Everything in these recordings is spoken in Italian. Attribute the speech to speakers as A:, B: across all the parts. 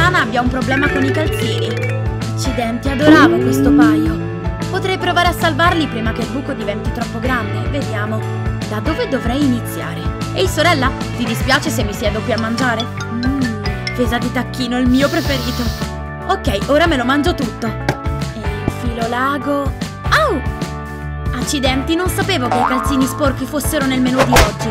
A: Lana abbia un problema con i calzini. Accidenti, adoravo questo paio. Potrei provare a salvarli prima che il buco diventi troppo grande. Vediamo. Da dove dovrei iniziare? Ehi sorella, ti dispiace se mi siedo qui a mangiare? Fesa di tacchino, il mio preferito. Ok, ora me lo mangio tutto. E infilo l'ago. Au! Accidenti, non sapevo che i calzini sporchi fossero nel menù di oggi.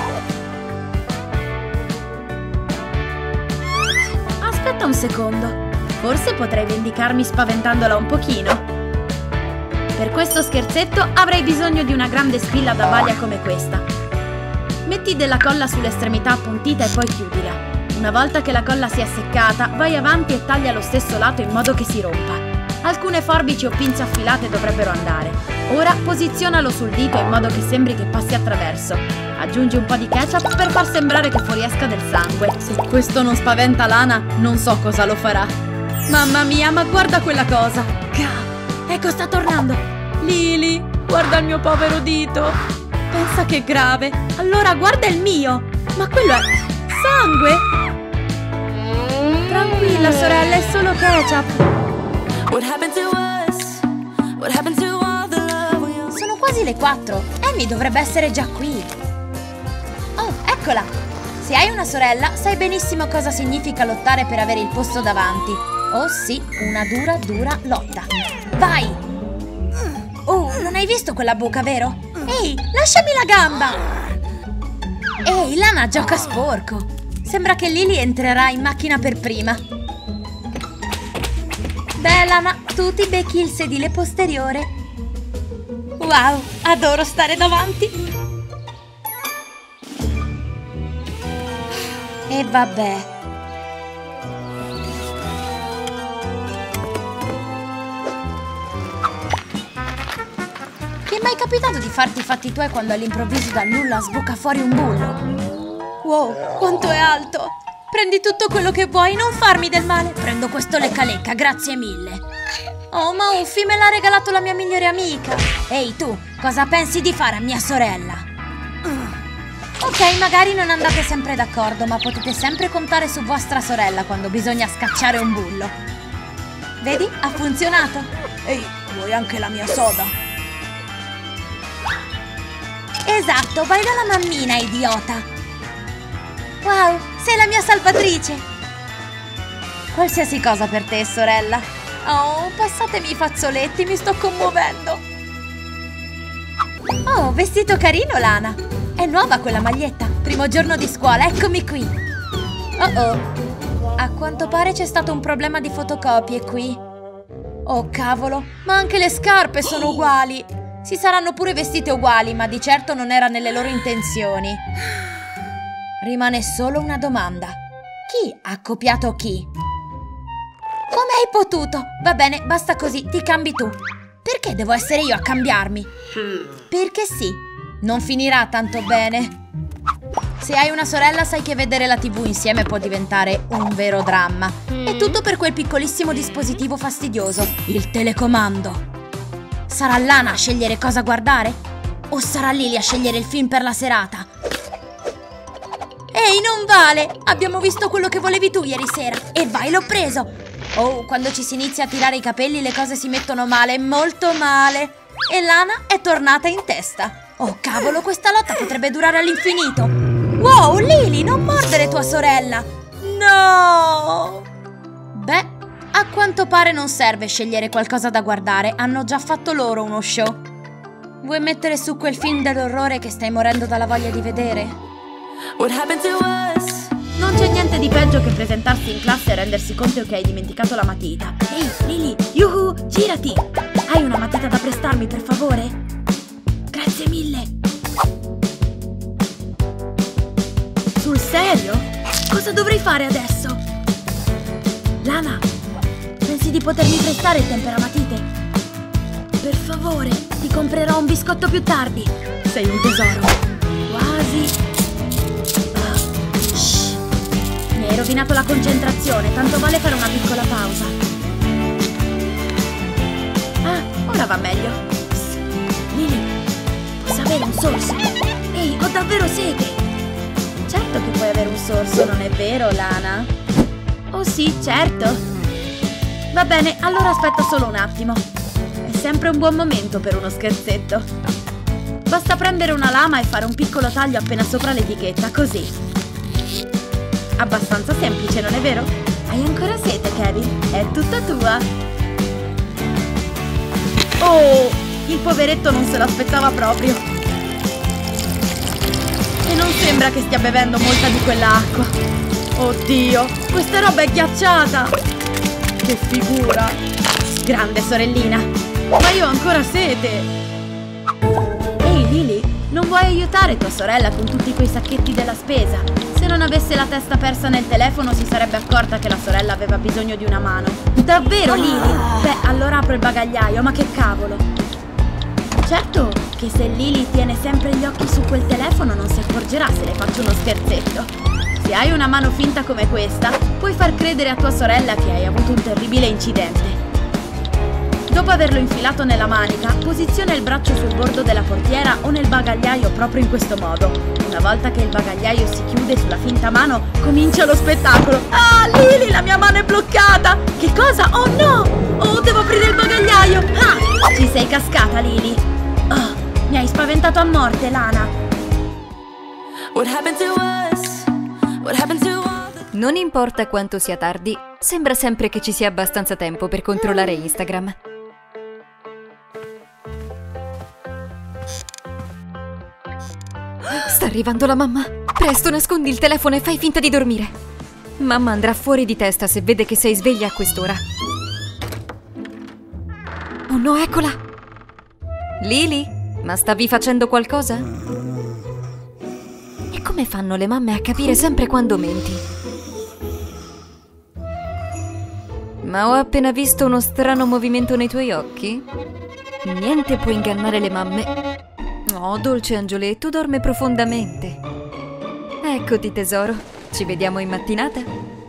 A: Aspetta un secondo. Forse potrei vendicarmi spaventandola un pochino. Per questo scherzetto avrei bisogno di una grande spilla da baglia come questa. Metti della colla sull'estremità appuntita e poi chiudila. Una volta che la colla sia seccata, vai avanti e taglia lo stesso lato in modo che si rompa. Alcune forbici o pinze affilate dovrebbero andare. Ora posizionalo sul dito in modo che sembri che passi attraverso. Aggiungi un po' di ketchup per far sembrare che fuoriesca del sangue. Se questo non spaventa Lana, non so cosa lo farà. Mamma mia, ma guarda quella cosa! Ecco, sta tornando! Lily, guarda il mio povero dito! Pensa che è grave! Allora guarda il mio! Ma quello è... sangue? Tranquilla, sorella, è solo ketchup! Sono quasi le 4! Amy dovrebbe essere già qui! Oh, eccola! Se hai una sorella, sai benissimo cosa significa lottare per avere il posto davanti. Oh sì, una dura lotta! Vai! Oh, non hai visto quella buca, vero? Ehi, lasciami la gamba! Ehi, Lana gioca sporco! Sembra che Lily entrerà in macchina per prima. Beh, Lana, tu ti becchi il sedile posteriore. Wow, adoro stare davanti! E vabbè... Ti è mai capitato di farti i fatti tuoi quando all'improvviso dal nulla sbuca fuori un bullo? Wow, quanto è alto! Prendi tutto quello che vuoi, non farmi del male! Prendo questo lecca-lecca, grazie mille! Oh, ma Uffi me l'ha regalato la mia migliore amica! Ehi tu, cosa pensi di fare a mia sorella? Ok, magari non andate sempre d'accordo, ma potete sempre contare su vostra sorella quando bisogna scacciare un bullo. Vedi? Ha funzionato! Ehi, vuoi anche la mia soda? Esatto, vai dalla mammina, idiota! Wow, sei la mia salvatrice! Qualsiasi cosa per te, sorella. Oh, passatemi i fazzoletti, mi sto commuovendo! Oh, vestito carino, Lana! È nuova quella maglietta! Primo giorno di scuola, eccomi qui! Oh! A quanto pare c'è stato un problema di fotocopie qui. Oh, cavolo! Ma anche le scarpe sono uguali! Si saranno pure vestite uguali, ma di certo non era nelle loro intenzioni. Rimane solo una domanda. Chi ha copiato chi? Come hai potuto? Va bene, basta così, ti cambi tu. Perché devo essere io a cambiarmi? Perché sì, non finirà tanto bene. Se hai una sorella sai che vedere la TV insieme può diventare un vero dramma. E tutto per quel piccolissimo dispositivo fastidioso, il telecomando. Sarà Lana a scegliere cosa guardare? O sarà Lily a scegliere il film per la serata? Ehi, non vale! Abbiamo visto quello che volevi tu ieri sera. E vai, l'ho preso! Oh, quando ci si inizia a tirare i capelli le cose si mettono male, molto male. E Lana è tornata in testa. Oh, cavolo, questa lotta potrebbe durare all'infinito. Wow, Lily, non mordere tua sorella! No! Beh, a quanto pare non serve scegliere qualcosa da guardare, hanno già fatto loro uno show. Vuoi mettere su quel film dell'orrore che stai morendo dalla voglia di vedere? Non c'è niente di peggio che presentarsi in classe e rendersi conto che hai dimenticato la matita. Ehi, Lily, yuhu, girati! Hai una matita da prestarmi, per favore? Grazie mille! Sul serio? Cosa dovrei fare adesso? Lana, pensi di potermi prestare il temperamatite? Per favore, ti comprerò un biscotto più tardi. Sei un tesoro. Quasi. Shh. Mi hai rovinato la concentrazione, tanto vale fare una piccola pausa. Ah, ora va meglio. Psst. Lily, posso avere un sorso? Ehi, ho davvero sete. Certo che puoi avere un sorso, non è vero, Lana? Oh sì, certo. Va bene, allora aspetta solo un attimo. È sempre un buon momento per uno scherzetto. Basta prendere una lama e fare un piccolo taglio appena sopra l'etichetta, così. Abbastanza semplice, non è vero? Hai ancora sete, Kevin? È tutta tua. Oh, il poveretto non se l'aspettava proprio. E non sembra che stia bevendo molta di quella acqua. Oddio, questa roba è ghiacciata. Che figura. Grande sorellina. Ma io ho ancora sete. Ehi Lily, non vuoi aiutare tua sorella con tutti quei sacchetti della spesa? Se non avesse la testa persa nel telefono si sarebbe accorta che la sorella aveva bisogno di una mano. Davvero Lily? Beh, allora apro il bagagliaio, ma che cavolo. Certo che se Lily tiene sempre gli occhi su quel telefono non si accorgerà se le faccio uno scherzetto. Se hai una mano finta come questa, puoi far credere a tua sorella che hai avuto un terribile incidente. Dopo averlo infilato nella manica, posiziona il braccio sul bordo della portiera o nel bagagliaio proprio in questo modo. Una volta che il bagagliaio si chiude sulla finta mano, comincia lo spettacolo. Ah, Lily, la mia mano è bloccata! Che cosa? Oh no! Oh, devo aprire il bagagliaio! Ah! Ci sei cascata, Lily! Oh, mi hai spaventato a morte, Lana!
B: What happened to us? What happened to all the...
C: Non importa quanto sia tardi, sembra sempre che ci sia abbastanza tempo per controllare Instagram. Sta arrivando la mamma! Presto, nascondi il telefono e fai finta di dormire! Mamma andrà fuori di testa se vede che sei sveglia a quest'ora. Oh no, eccola! Lily, ma stavi facendo qualcosa? E come fanno le mamme a capire sempre quando menti? Ma ho appena visto uno strano movimento nei tuoi occhi? Niente può ingannare le mamme. Oh, dolce angioletto, dorme profondamente. Eccoti, tesoro. Ci vediamo in mattinata?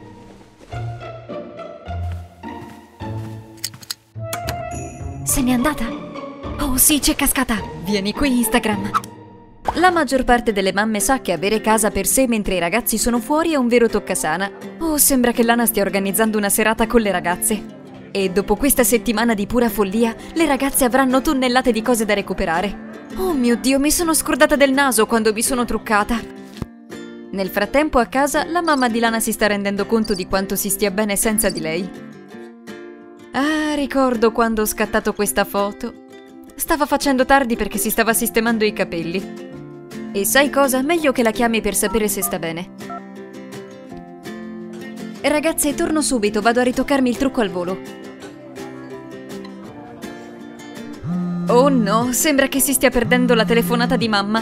C: Se n'è andata? Oh sì, c'è cascata. Vieni qui, Instagram. La maggior parte delle mamme sa che avere casa per sé mentre i ragazzi sono fuori è un vero toccasana. Oh, sembra che Lana stia organizzando una serata con le ragazze. E dopo questa settimana di pura follia, le ragazze avranno tonnellate di cose da recuperare. Oh mio Dio, mi sono scordata del naso quando mi sono truccata. Nel frattempo a casa la mamma di Lana si sta rendendo conto di quanto si stia bene senza di lei. Ah, ricordo quando ho scattato questa foto. Stava facendo tardi perché si stava sistemando i capelli. E sai cosa? Meglio che la chiami per sapere se sta bene. Ragazze, torno subito, vado a ritoccarmi il trucco al volo. Oh no, sembra che si stia perdendo la telefonata di mamma.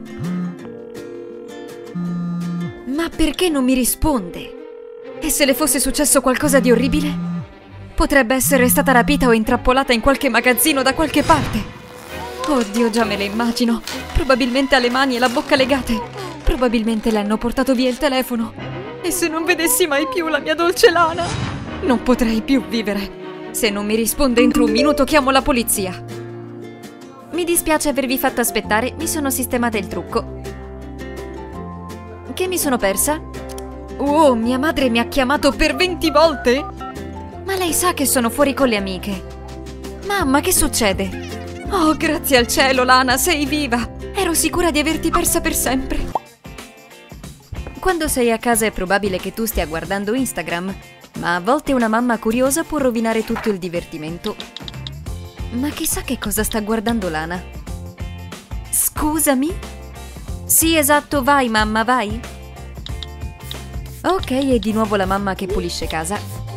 C: Ma perché non mi risponde? E se le fosse successo qualcosa di orribile? Potrebbe essere stata rapita o intrappolata in qualche magazzino da qualche parte. Oddio, già me le immagino. Probabilmente ha le mani e la bocca legate. Probabilmente le hanno portato via il telefono. E se non vedessi mai più la mia dolce Lana? Non potrei più vivere. Se non mi risponde entro un minuto chiamo la polizia. Mi dispiace avervi fatto aspettare, mi sono sistemata il trucco. Che mi sono persa? Oh, mia madre mi ha chiamato per 20 volte? Ma lei sa che sono fuori con le amiche. Mamma, che succede? Oh, grazie al cielo, Lana, sei viva! Ero sicura di averti persa per sempre. Quando sei a casa è probabile che tu stia guardando Instagram, ma a volte una mamma curiosa può rovinare tutto il divertimento. Ma chissà che cosa sta guardando Lana. Scusami? Sì, esatto, vai mamma, vai. Ok, è di nuovo la mamma che pulisce casa.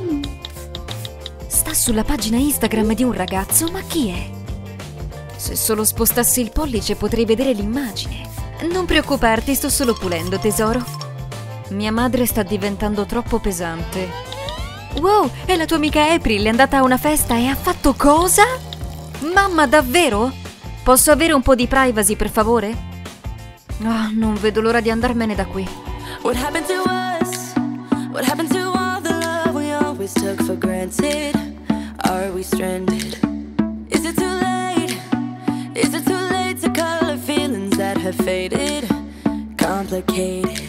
C: Sta sulla pagina Instagram di un ragazzo, ma chi è? Se solo spostassi il pollice potrei vedere l'immagine. Non preoccuparti, sto solo pulendo, tesoro. Mia madre sta diventando troppo pesante. Wow, è la tua amica April, è andata a una festa e ha fatto cosa? Mamma, davvero? Posso avere un po' di privacy, per favore? Ah, non vedo l'ora di andarmene da qui.
B: What happened to us? What happened to all the love we always took for granted? Are we stranded? Is it too late? Is it too late to color feelings that have faded? Complicated.